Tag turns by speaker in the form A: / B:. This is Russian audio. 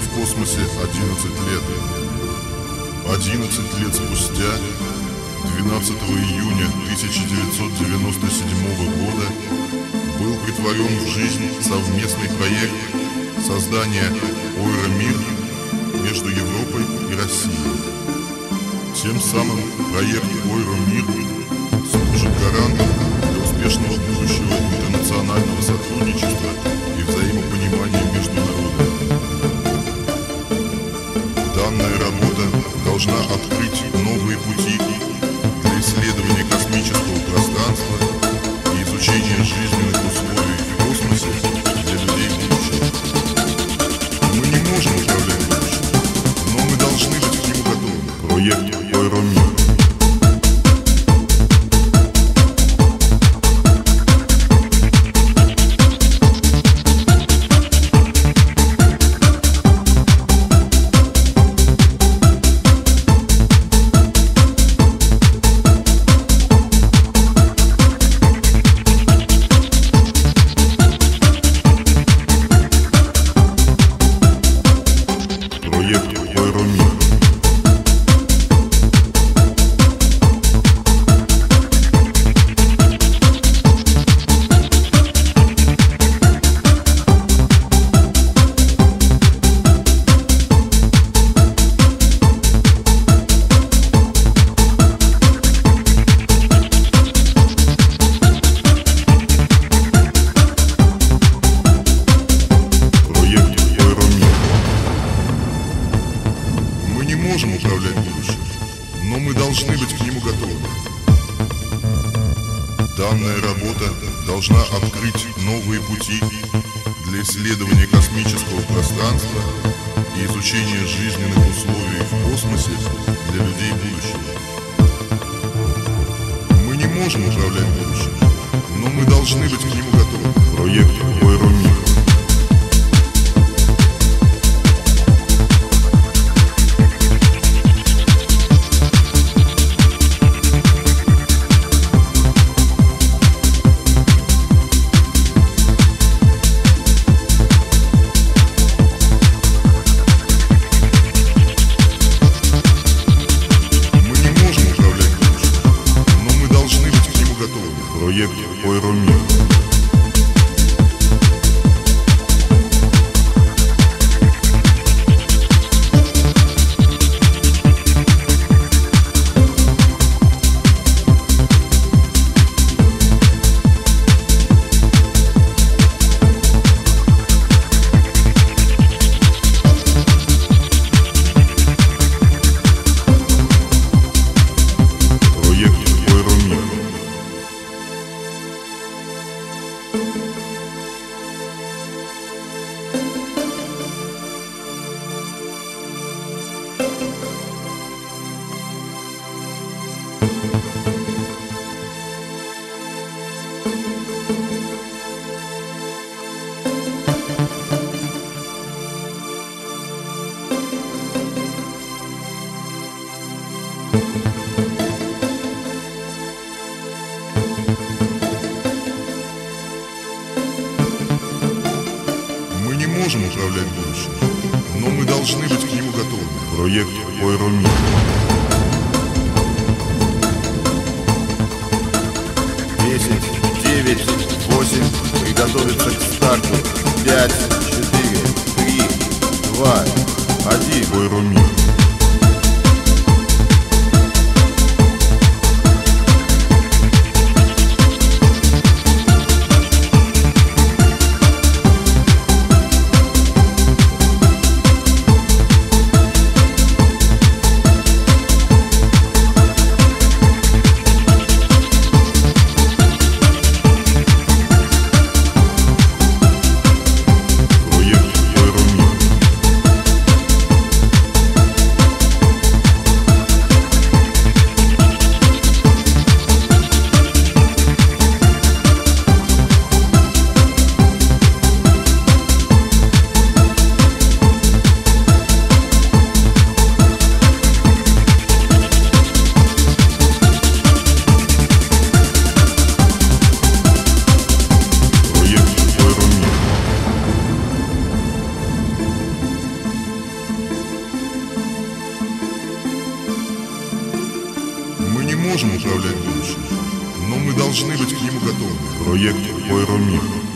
A: находится в космосе 11 лет. 11 лет спустя, 12 июня 1997 года, был притворен в жизнь совместный проект создания Ойра-Мир между Европой и Россией. Тем самым проект Ойра-Мир служит гарантом для успешного будущего интернационального сотрудничества и взаимопонимания между народами. Данная работа должна открыть новые пути для исследования космического пространства и изучения жизненных условий в космосе для людей будущего. Мы не можем управлять будущим, но мы должны быть к нему готовы. Проект Ойра-Мир. Можем управлять будущим, но мы должны быть к нему готовы. Данная работа должна открыть новые пути для исследования космического пространства и изучения жизненных условий в космосе для людей будущего. Мы не можем управлять будущим, но мы должны быть к нему готовы. Проект Ойра-Мир. Проект Ойра-Мир. Мы не можем управлять будущим, но мы должны быть к нему готовы. Проект Ойра-Мир.
B: 10, 9, 8, приготовиться к старту. 5, 4, 3, 2, 1.
A: Ойра-Мир. можем управлять будущим, но мы должны быть к нему готовы. Проект Ойромир.